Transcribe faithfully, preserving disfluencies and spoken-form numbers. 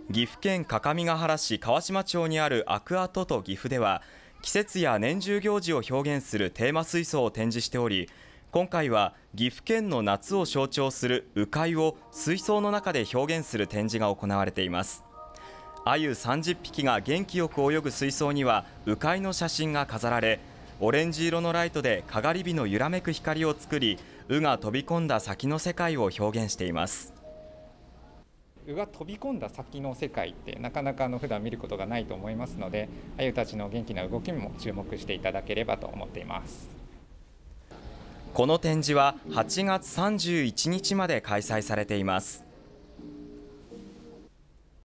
岐阜県各務原市川島町にあるアクアトト岐阜では、季節や年中行事を表現するテーマ水槽を展示しており、今回は岐阜県の夏を象徴する鵜飼を水槽の中で表現する展示が行われています。鮎さんじゅっぴきが元気よく泳ぐ水槽には鵜飼の写真が飾られ、オレンジ色のライトでかがり火の揺らめく光を作り、鵜が飛び込んだ先の世界を表現しています。 鵜が飛び込んだ先の世界ってなかなかあの普段見ることがないと思いますので、鮎たちの元気な動きにも注目していただければと思っています。 この展示ははちがつさんじゅういちにちまで開催されています。